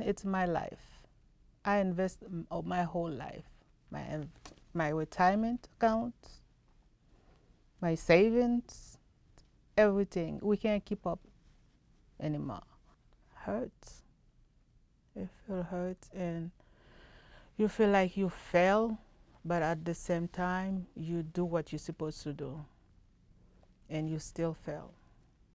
It's my life. I invest my whole life, my retirement account, my savings, everything. We can't keep up anymore. Hurts. You feel hurt and you feel like you fail, but at the same time, you do what you're supposed to do and you still fail.